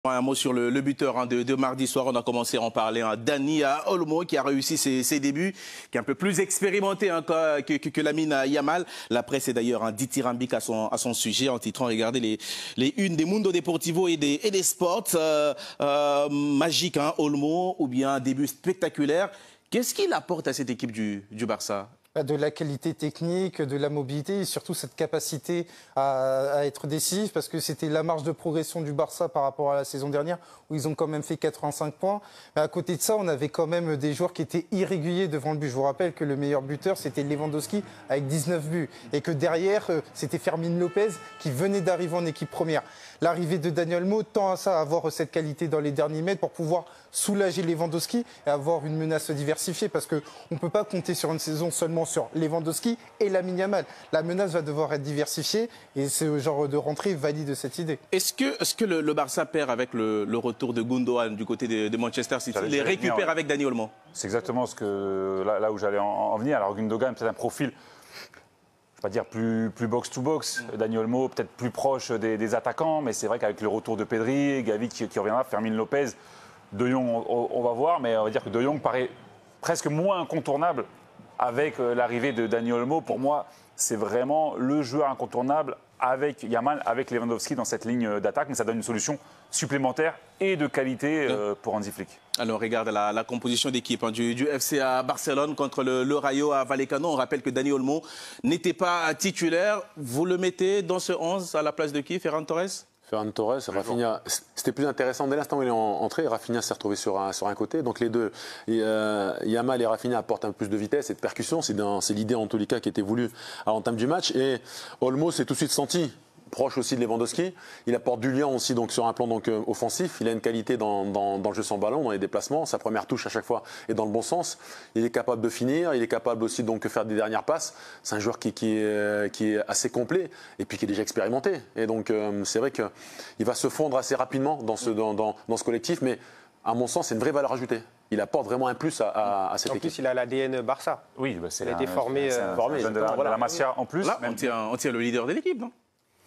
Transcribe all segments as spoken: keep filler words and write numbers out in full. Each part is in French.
Un mot sur le, le buteur hein, de, de mardi soir. On a commencé à en parler. Hein. Dani Olmo qui a réussi ses, ses débuts, qui est un peu plus expérimenté hein, que, que, que Lamine Yamal. La presse est d'ailleurs hein, dithyrambique à son, à son sujet en titrant, regardez les, les unes des Mundo Deportivo et des, et des Sports. Euh, euh, magique, hein, Olmo, ou bien un début spectaculaire. Qu'est-ce qu'il apporte à cette équipe du, du Barça ? De la qualité technique, de la mobilité et surtout cette capacité à, à être décisif, parce que c'était la marge de progression du Barça par rapport à la saison dernière où ils ont quand même fait quatre-vingt-cinq points. Mais à côté de ça, on avait quand même des joueurs qui étaient irréguliers devant le but. Je vous rappelle que le meilleur buteur, c'était Lewandowski avec dix-neuf buts et que derrière, c'était Fermín López qui venait d'arriver en équipe première. L'arrivée de Dani Olmo tend à ça, à avoir cette qualité dans les derniers mètres pour pouvoir soulager Lewandowski et avoir une menace diversifiée, parce qu'on ne peut pas compter sur une saison seulement sur Lewandowski et Lamine Yamal. La menace va devoir être diversifiée et ce genre de rentrée valide cette idée. Est-ce que, est-ce que le, le Barça perd avec le, le retour de Gundogan du côté de, de Manchester City? Il les récupère venir, avec Dani Olmo? C'est exactement ce que, là, là où j'allais en, en venir. Alors Gundogan, peut-être un profil, je ne vais pas dire plus, plus box-to-box. Mm. Dani Olmo, peut-être plus proche des, des attaquants, mais c'est vrai qu'avec le retour de Pedri, Gavi qui, qui reviendra, Fermín López, De Jong, on, on va voir, mais on va dire que De Jong paraît presque moins incontournable avec l'arrivée de Dani Olmo. Pour moi, c'est vraiment le joueur incontournable avec Yamal, avec Lewandowski dans cette ligne d'attaque, mais ça donne une solution supplémentaire et de qualité euh, pour Hansi Flick. Alors, regarde la, la composition d'équipe hein, du, du F C à Barcelone contre le, le Rayo à Vallecano. On rappelle que Dani Olmo n'était pas titulaire. Vous le mettez dans ce onze à la place de qui? Ferran Torres? Ferran Torres, Rafinha, c'était plus intéressant dès l'instant où il est entré. Rafinha s'est retrouvé sur un, sur un côté. Donc les deux, et, euh, Yamal et Rafinha apportent un peu plus de vitesse et de percussion. C'est l'idée en tous les cas qui était voulue à l'entame du match. Et Olmo s'est tout de suite senti proche aussi de Lewandowski. Il apporte du lien aussi donc, sur un plan donc, euh, offensif. Il a une qualité dans, dans, dans le jeu sans ballon, dans les déplacements. Sa première touche à chaque fois est dans le bon sens. Il est capable de finir. Il est capable aussi donc, de faire des dernières passes. C'est un joueur qui, qui, est, qui est assez complet et puis qui est déjà expérimenté. Et donc euh, c'est vrai qu'il va se fondre assez rapidement dans ce, dans, dans, dans ce collectif. Mais à mon sens, c'est une vraie valeur ajoutée. Il apporte vraiment un plus à, à, à cette en équipe. En plus, il a l'A D N Barça. Oui, bah c'est il a été formé. C'est un, formé, de la, voilà. la Masia en plus. Là, on tient, on tient le leader de l'équipe, non?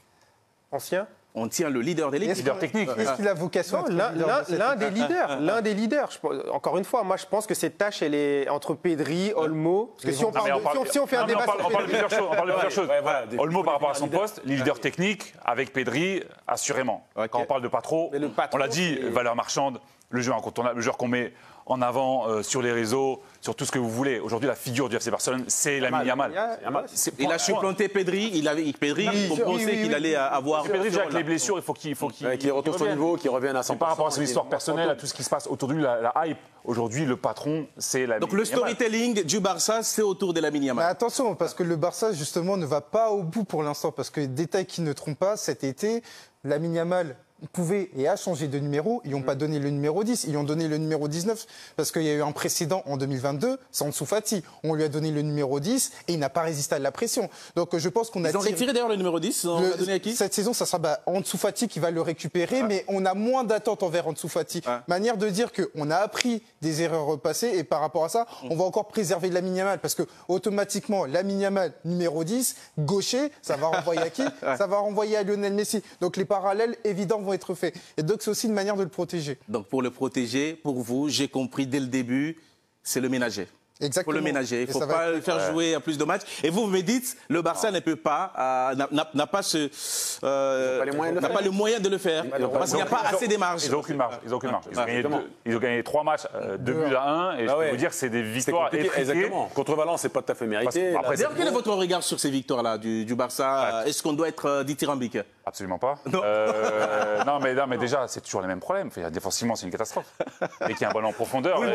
Ancien. On tient le leader de l'équipe. Leader technique. Est-ce qu'il a vocation? L'un des leaders. L'un des leaders. Je, encore une fois, moi, je pense que cette tâche, elle est entre Pedri, Olmo. Parce que si on, parle de, parle, si on fait un non, débat, on parle, on parle de plusieurs choses. On parle de plusieurs choses. Ouais, voilà, Olmo par rapport à son poste, leader technique avec Pedri, assurément. Okay. Quand on parle de Patro, on l'a dit, valeur marchande, le joueur incontournable, le joueur qu'on met en avant euh, sur les réseaux, sur tout ce que vous voulez. Aujourd'hui, la figure du F C Barcelone, c'est Lamine Yamal. Il a supplanté Pedri. Il avait Pedri. On pensait oui, oui, qu'il oui, allait oui. avoir. Pedri, déjà avec les blessures, il faut qu'il faut qu'il qu retrouve son niveau, qu'il revienne à cent pour cent. Par rapport à son histoire personnelle, à tout ce qui se passe autour de lui, la, la hype. Aujourd'hui, le patron, c'est Lamine Yamal. Donc le storytelling du Barça, c'est autour de Lamine Yamal. Mais attention, parce que le Barça, justement, ne va pas au bout pour l'instant. Parce que détail qui ne trompe pas, cet été, Lamine Yamal pouvait et a changé de numéro. Ils n'ont mmh. pas donné le numéro dix, ils ont donné le numéro dix-neuf parce qu'il y a eu un précédent en deux mille vingt-deux, c'est Ansu Fati. On lui a donné le numéro dix et il n'a pas résisté à la pression. Donc je pense qu'on a... Ils ont tiré... retiré d'ailleurs le numéro dix, on l'a donné à qui? Cette saison, ça sera bah, Ansu Fati qui va le récupérer, ouais. mais on a moins d'attentes envers Ansu Fati. Ouais. Manière de dire qu'on a appris des erreurs passées et par rapport à ça, mmh. on va encore préserver Lamine Yamal parce que automatiquement, Lamine Yamal, numéro dix, gaucher, ça va renvoyer à qui? ouais. Ça va renvoyer à Lionel Messi. Donc les parallèles évidents vont être faits. Et donc c'est aussi une manière de le protéger. Donc pour le protéger, pour vous, j'ai compris dès le début, c'est le ménager. Exactement. Pour le ménager, il ne faut pas le faire ouais. jouer à plus de matchs. Et vous, vous me dites, le Barça non. ne peut pas, euh, n'a pas, ce, euh, pas, pas le moyen de le faire, ils parce qu'il n'y a pas assez de marge. Ils n'ont aucune marge. Ils n'ont aucune marge. Ils, ont gagné deux, ils ont gagné trois matchs, euh, deux buts à un, et ah je ouais. peux vous dire que c'est des victoires effréquées. Exactement. Contre Valence, c'est pas tout à fait mérité. D'ailleurs, quel est votre regard sur ces victoires-là du, du Barça? ouais. Est-ce qu'on doit être dithyrambique? Absolument pas. Non. Euh, non, mais, non, mais déjà, c'est toujours les mêmes problèmes. Enfin, défensivement, c'est une catastrophe. Dès qu'il y a un ballon en profondeur, euh,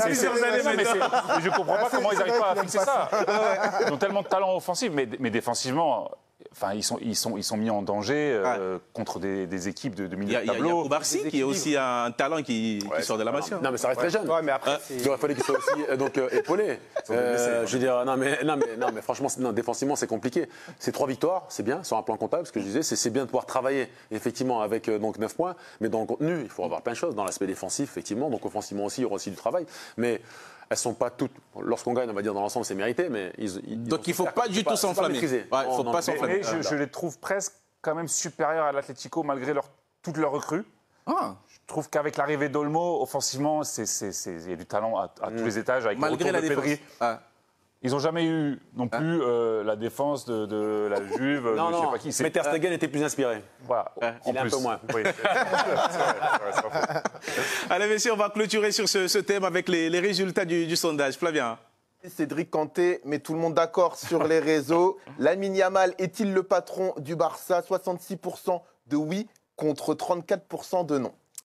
je ne comprends pas comment ils n'arrivent pas à fixer ça. Ils ont tellement de talent offensif, mais, mais défensivement, enfin, ils sont, ils sont, ils sont mis en danger euh, ouais. contre des, des équipes de, de milieu de tableau. Il y a Koubarsi qui est aussi un talent qui, ouais, qui sort de la Masia. Non, mais ça reste ouais. très jeune. Ouais, mais après, il aurait fallu qu'il soit aussi euh, donc, euh, épaulé. Euh, je veux dire, non, mais, non, mais, non, mais franchement, non, défensivement, c'est compliqué. C'est trois victoires, c'est bien, sur un plan comptable, ce que je disais, c'est bien de pouvoir travailler, effectivement, avec euh, donc neuf points, mais dans le contenu, il faut avoir plein de choses. Dans l'aspect défensif, effectivement, donc offensivement aussi, il y aura aussi du travail. Mais elles sont pas toutes. Lorsqu'on gagne, on va dire dans l'ensemble, c'est mérité, mais ils, ils donc il faut pas du tout s'enflammer. Il ouais, faut pas s'enflammer. Mais je, je les trouve presque quand même supérieurs à l'Atlético malgré leur, toutes leurs recrues. Ah. Je trouve qu'avec l'arrivée d'Olmo, offensivement, c'est, c'est, c'est, il y a du talent à, à mmh. tous les étages. Avec Malgré la de défense. Pedri. Ah. Ils n'ont jamais eu non plus ah. euh, la défense de, de la Juve, non, de non, je sais pas qui. Mais Ter Stegen euh, était plus inspiré. Voilà, euh, en il plus. Un peu moins. Oui. Allez, messieurs, on va clôturer sur ce, ce thème avec les, les résultats du, du sondage. Flavien. Cédric Kanté met tout le monde d'accord sur les réseaux. Lamine Yamal est-il le patron du Barça? soixante-six pour cent de oui contre trente-quatre pour cent de non.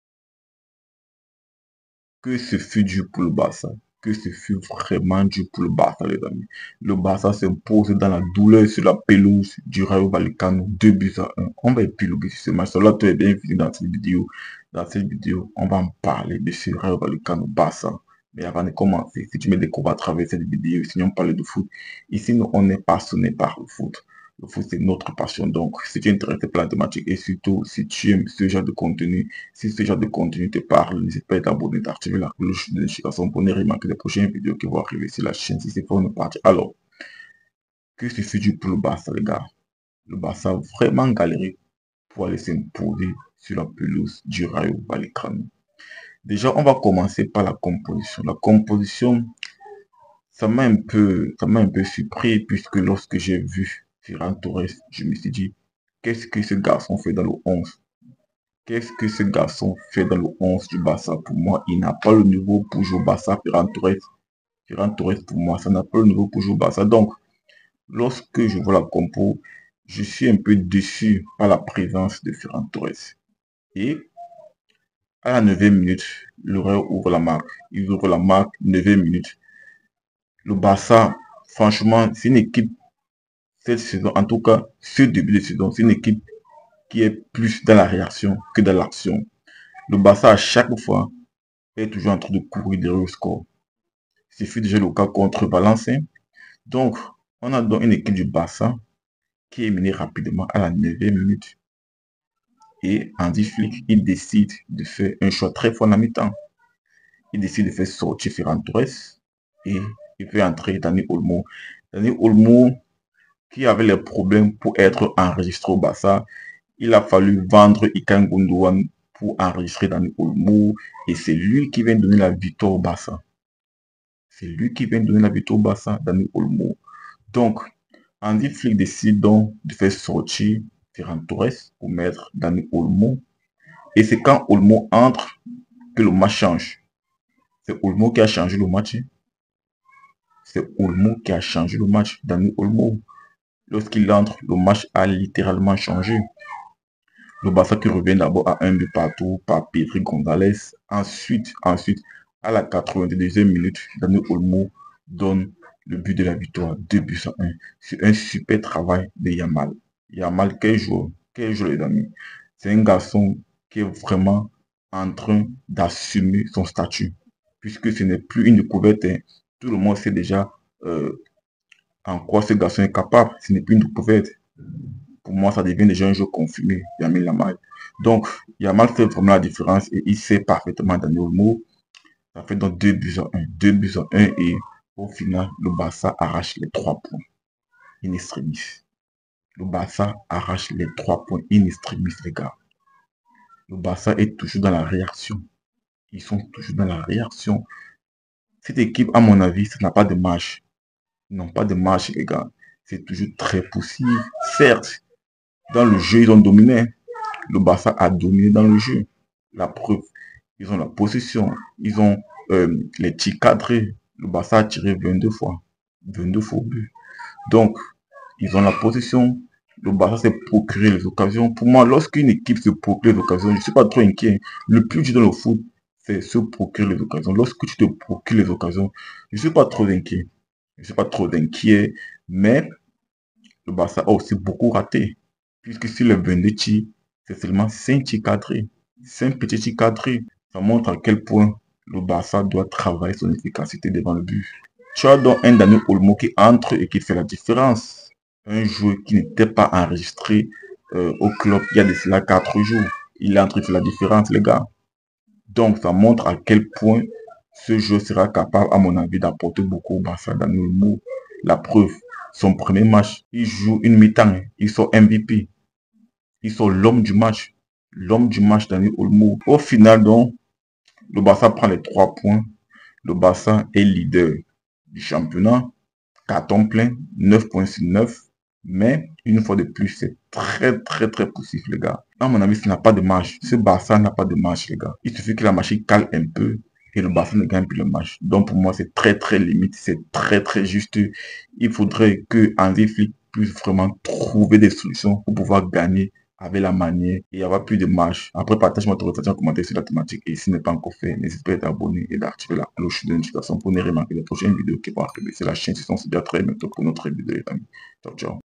Que ce fut dur pour le Barça. Que ce fut vraiment dur pour le Barça, les amis. Le Barça s'impose dans la douleur sur la pelouse du Rayo Vallecano, deux buts à un. On va épiloguer sur ce match. Là, tout est bien fini dans cette vidéo. Dans cette vidéo, on va en parler de ce Rayo Vallecano Barça. Mais avant de commencer, si tu me découvres à travers cette vidéo, si on parle de foot, ici, nous, on est passionné par le foot. Le foot, c'est notre passion. Donc, si tu es intéressé par la thématique et surtout, si tu aimes ce genre de contenu, si ce genre de contenu te parle, n'hésite pas à t'abonner, d'activer la cloche de notification pour ne rien manquer les prochaines vidéos qui vont arriver sur la chaîne. Si c'est pas une partie. Alors, que ce fut du pour le Barça, les gars. Le Barça a vraiment galéré pour aller s'imposer sur la pelouse du Rayo Vallecano. Déjà, on va commencer par la composition. La composition, ça m'a un peu, ça m'a un peu surpris puisque lorsque j'ai vu Ferran Torres, je me suis dit, qu'est-ce que ce garçon fait dans le onze? Qu'est-ce que ce garçon fait dans le onze du Barça? Pour moi, il n'a pas le niveau pour jouer au Barça. Ferran Torres, Ferran Torres, pour moi, ça n'a pas le niveau pour jouer au Barça. Donc, lorsque je vois la compo, je suis un peu déçu par la présence de Ferran Torres. Et à la neuvième minute, le Rayo ouvre la marque. Il ouvre la marque, neuvième minute. Le Barça, franchement, c'est une équipe, cette saison, en tout cas, ce début de saison, c'est une équipe qui est plus dans la réaction que dans l'action. Le Barça, à chaque fois, est toujours en train de courir derrière le score. C'est fut déjà le cas contre Valenciennes. Donc, on a donc une équipe du Barça qui est menée rapidement à la neuvième minute. Et Hansi Flick, il décide de faire un choix très fort en la mi-temps. Il décide de faire sortir Ferran Torres et il fait entrer Dani Olmo. Dani Olmo, qui avait les problèmes pour être enregistré au Barça, il a fallu vendre Ilkay Gundogan pour enregistrer Dani Olmo et c'est lui qui vient donner la victoire au Barça. C'est lui qui vient donner la victoire au Barça, Dani Olmo. Donc, Hansi Flick décide donc de faire sortir Ferran Torres pour mettre Dani Olmo. Et c'est quand Olmo entre que le match change. C'est Olmo qui a changé le match. C'est Olmo qui a changé le match. Dani Olmo. Lorsqu'il entre, le match a littéralement changé. Le Barça qui revient d'abord à un but partout par Pedri González. Ensuite, ensuite, à la quatre-vingt-deuxième minute, Dani Olmo donne le but de la victoire, deux buts à un. C'est un super travail de Yamal. Yamal, quel joueur, quel joueur les amis. C'est un garçon qui est vraiment en train d'assumer son statut. Puisque ce n'est plus une découverte. Hein. Tout le monde sait déjà euh, en quoi ce garçon est capable. Ce n'est plus une découverte. Pour moi, ça devient déjà un jeu confirmé, Lamine Yamal. Donc, Yamal fait vraiment la différence et il sait parfaitement Dani Olmo. Ça fait donc deux buts à un. deux buts à un et au final, le Barça arrache les trois points. In extremis. Le Barça arrache les trois points in extremis, les gars. Le Barça est toujours dans la réaction. Ils sont toujours dans la réaction. Cette équipe, à mon avis, ça n'a pas de marche. Ils n'ont pas de marche, les gars. C'est toujours très possible. Certes, dans le jeu, ils ont dominé. Le Barça a dominé dans le jeu. La preuve, ils ont la possession. Ils ont euh, les tirs cadrés. Le Barça a tiré vingt-deux fois. vingt-deux fois au but. Donc, ils ont la possession. Le Barça s'est procuré les occasions. Pour moi, lorsqu'une équipe se procure les occasions, je ne suis pas trop inquiet. Le plus dur dans le foot, c'est se procurer les occasions. Lorsque tu te procures les occasions, je ne suis pas trop inquiet. Je ne suis pas trop inquiet. Mais le Barça a aussi beaucoup raté. Puisque sur les vingt-deux tirs, c'est seulement cinq tirs cadrés. cinq petits tirs cadrés. Ça montre à quel point le Barça doit travailler son efficacité devant le but. Tu as donc un Dani Olmo qui entre et qui fait la différence. Un joueur qui n'était pas enregistré euh, au club il y a de cela quatre jours. Il entre et fait la différence, les gars. Donc, ça montre à quel point ce joueur sera capable, à mon avis, d'apporter beaucoup au Barça. Dani Olmo, la preuve, son premier match, il joue une mi-temps, il sort M V P. Il sort l'homme du match. l'homme du match, Dani Olmo. Au final, donc, le Barça prend les trois points. Le Barça est leader du championnat. Carton plein, neuf points sur neuf. Mais, une fois de plus, c'est très, très, très poussif, les gars. À mon avis, ça n'a pas de match. Ce Barça n'a pas de match, les gars. Il suffit que la machine cale un peu et le Barça ne gagne plus le match. Donc, pour moi, c'est très, très limite. C'est très, très juste. Il faudrait que Hansi Flick puisse vraiment trouver des solutions pour pouvoir gagner avec la manière et avoir plus de match. Après, partage-moi ton ressenti en commentaire sur la thématique. Et si ce n'est pas encore fait, n'hésite pas à t'abonner et d'activer la cloche de notification pour ne rien manquer les prochaines vidéos qui vont arriver sur la chaîne. Sinon, c'est déjà très bientôt pour notre vidéo, les amis. Ciao, ciao.